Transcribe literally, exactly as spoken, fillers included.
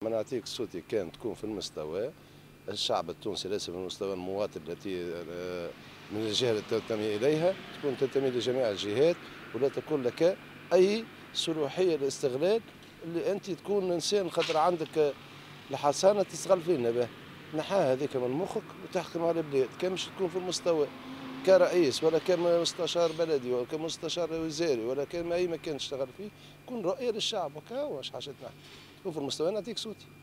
ما نعطيك صوتي كان تكون في المستوى الشعب التونسي ليس في المستوى المواطن التي آه، من الجهه التي تنتمي اليها تكون تنتمي لجميع الجهات ولا تكون لك اي صلاحيه للاستغلال اللي انت تكون انسان خاطر عندك الحصانه تستغل فينا به. نحاها هذيك من مخك وتحكم على البلاد كان مش تكون في المستوى كرئيس ولا كمستشار بلدي ولا كمستشار وزاري ولا كان اي مكان تشتغل فيه تكون رؤيه للشعب وكا واش حاجتنا تكون في المستوى نعطيك صوتي.